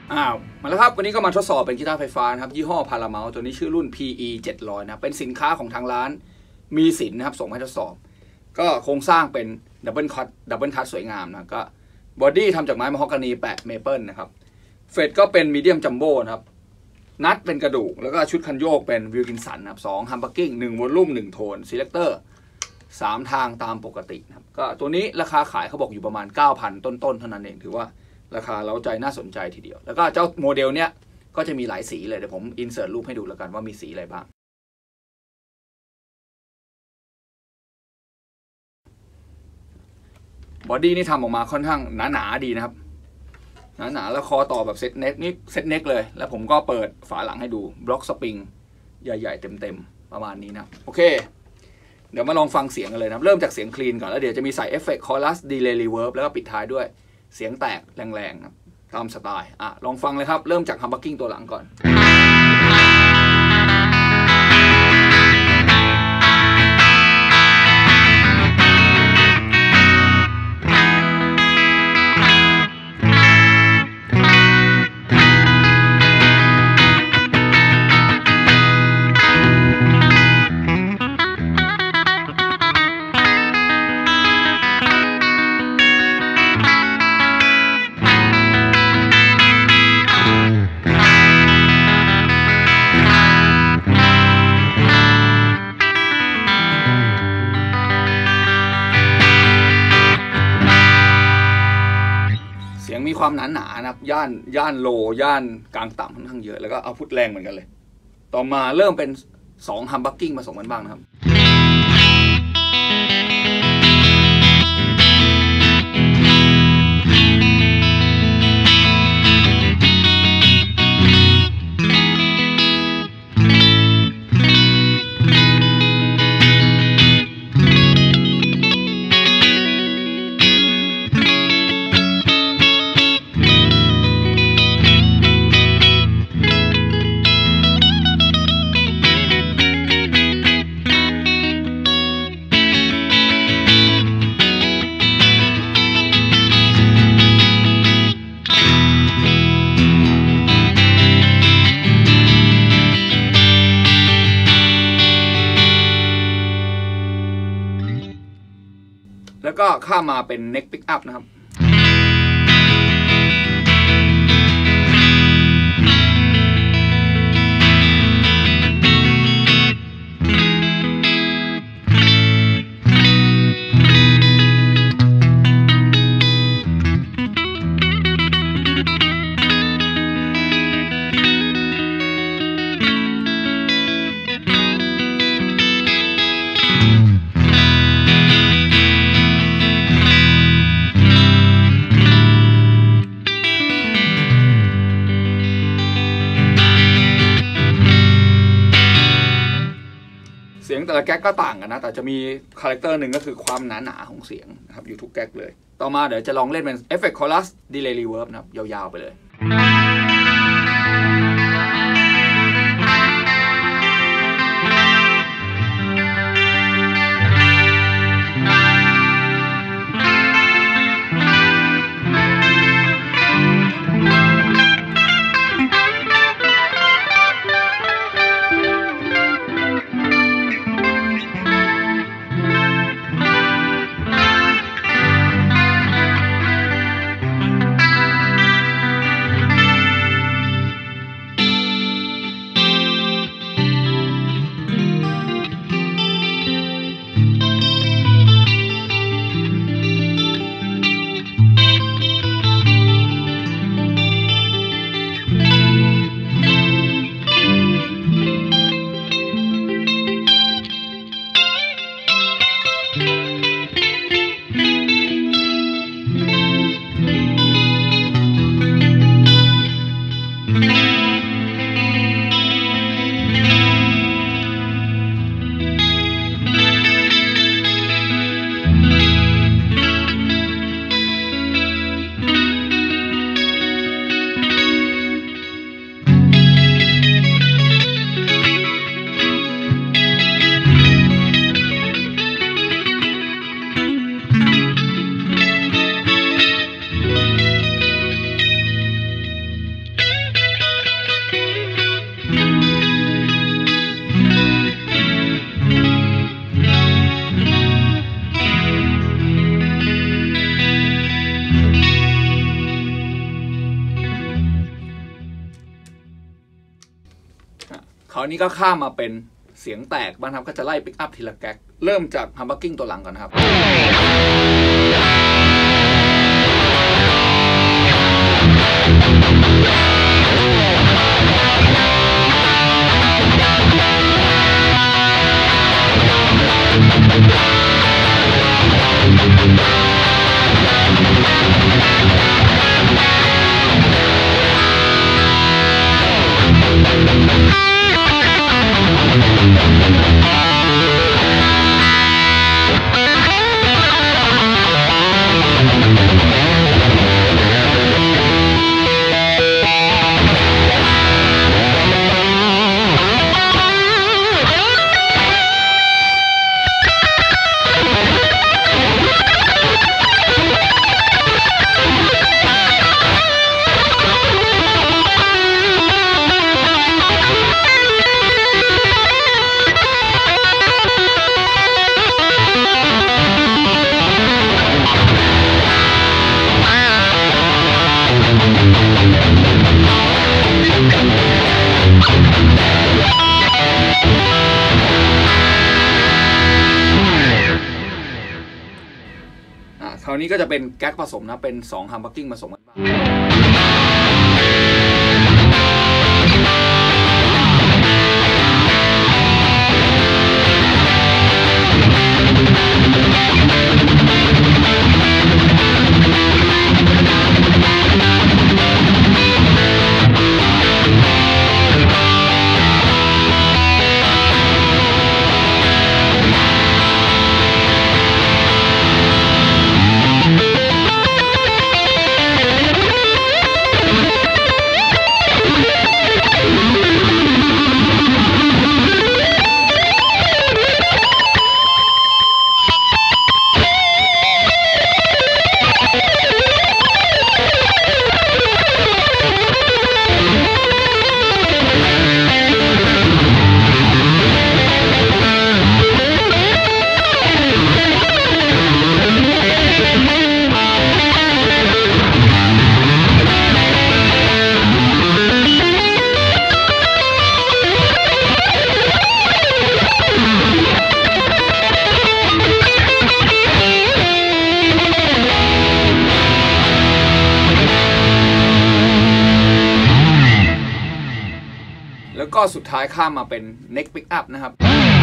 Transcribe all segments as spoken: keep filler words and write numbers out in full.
อ้าวมาแล้วครับวันนี้ก็มาทดสอบเป็นกีตาร์ไฟฟ้านะครับยี่ห้อ Paramount ตัวนี้ชื่อรุ่น พี อี เจ็ดร้อย นะเป็นสินค้าของทางร้านมีสินนะครับส่งให้ทดสอบก็โครงสร้างเป็นดับเบิลคัทดับเบิลคัทสวยงามนะก็บอดี้ทำจากไม้มะฮอกกานีแปะเมเปิลนะครับเฟดก็เป็นมีเดียมจัมโบ้นะครับนัดเป็นกระดูกแล้วก็ชุดคันโยกเป็นวิลกินสันนะครับสองฮัมบักกิ้งหนึ่งวอลลุ่มหนึ่งโทนซีเลคเตอร์สามทางตามปกตินะครับก็ตัวนี้ราคาขายเขาบอกอยู่ประมาณ เก้าพัน ต้นๆเท่านั้นเองถือว่าราคาเล้าใจน่าสนใจทีเดียวแล้วก็เจ้าโมเดลเนี้ยก็จะมีหลายสีเลยเดี๋ยวผมอินเสิร์ตรูปให้ดูแล้วกันว่ามีสีอะไรบ้างบอดี้นี่ทำออกมาค่อนข้างหนาๆดีนะครับหนาๆแล้วคอต่อแบบเซ็ตเน็กนี่เซ็ตเน็กเลยแล้วผมก็เปิดฝาหลังให้ดูบล็อกสปริงใหญ่ๆเต็มๆประมาณนี้นะโอเคเดี๋ยวมาลองฟังเสียงกันเลยนะเริ่มจากเสียงคลีนก่อนแล้วเดี๋ยวจะมีใส่เอฟเฟกต์คอรัสดีเลย์รีเวิร์บแล้วก็ปิดท้ายด้วยเสียงแตกแรงๆนะตามสไตล์อ่ะลองฟังเลยครับเริ่มจากฮัมบักกิ้งตัวหลังก่อนมีความหนาหนานะครับย่านย่านโลย่านกลางต่ำค่อนข้างเยอะแล้วก็เอาพุทแรงเหมือนกันเลยต่อมาเริ่มเป็นสองฮัมบักกิ้งผสมกันบ้างนะครับแล้วก็ข้ามมาเป็นเน็กปิกอัพนะครับเสียงแต่ละแก๊กก็ต่างกันนะแต่จะมีคาแรคเตอร์หนึ่งก็คือความหนาๆของเสียงนะครับอยู่ทุกแก๊กเลยต่อมาเดี๋ยวจะลองเล่นเป็นเอฟเฟกต์คอรัสดีเลย์รีเวิร์บนะครับยาวๆไปเลยาวนี้ก็ข้ามมาเป็นเสียงแตกบ้างครับก็จะไล่ปิกอัพทีละแก๊กเริ่มจากฮัมบักกิ้งตัวหลังก่อนนะครับคราวนี้ก็จะเป็นแก๊กผสมนะเป็นสองฮัมบักกิ้งผสมกันบ้างแล้วก็สุดท้ายข้ามมาเป็น neck pick up นะครับ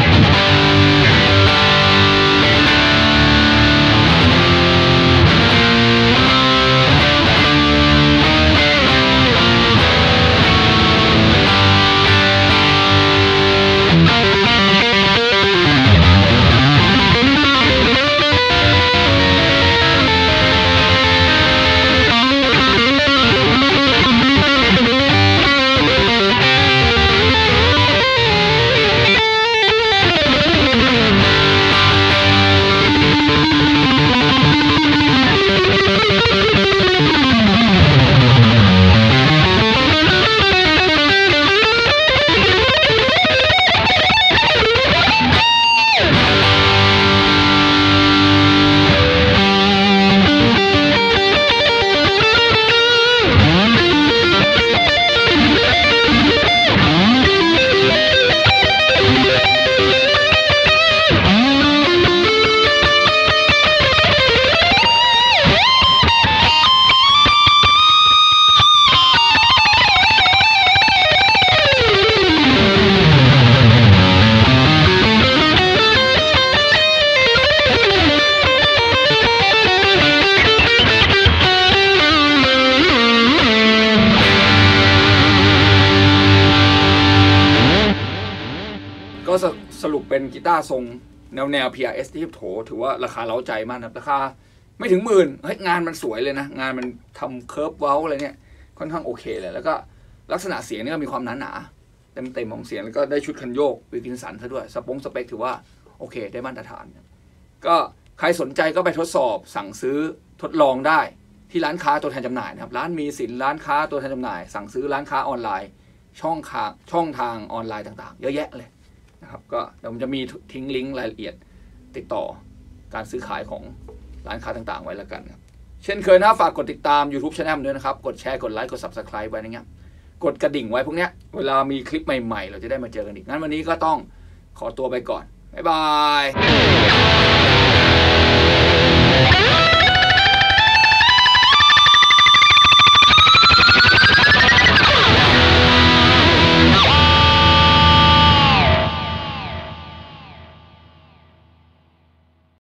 ก็สรุปเป็นกีตาร์ทรงแนวแนว พี อาร์ เอส ที่โถถือว่าราคาเล้าใจมากนะราคาไม่ถึงหมื่นเฮ้ยงานมันสวยเลยนะงานมันทำเคิร์ฟเว้าอะไรเนี่ยค่อนข้างโอเคเลยแล้วก็ลักษณะเสียงนี่ก็มีความหนาหนาเต็มเต็มของเสียงแล้วก็ได้ชุดคันโยกวิลกินสันซะด้วยสปงสเปคถือว่าโอเคได้มาตรฐานก็ใครสนใจก็ไปทดสอบสั่งซื้อทดลองได้ที่ร้านค้าตัวแทนจำหน่ายนะครับร้านมีสินร้านค้าตัวแทนจำหน่ายสั่งซื้อร้านค้าออนไลน์ช่องทางช่องทางออนไลน์ต่างๆเยอะแยะเลยนะครับก็เดี๋ยวผมจะมีทิ้งลิงก์รายละเอียดติดต่อการซื้อขายของร้านค้าต่างๆไว้แล้วกันครับเช่นเคยนะฝากกดติดตาม YouTube Channel ด้วยนะครับกดแชร์กดไลค์กด Subscribe ไว้นะครับกดกระดิ่งไว้พวกเนี้ยเวลามีคลิปใหม่ๆเราจะได้มาเจอกันอีกงั้นวันนี้ก็ต้องขอตัวไปก่อนบ๊ายบาย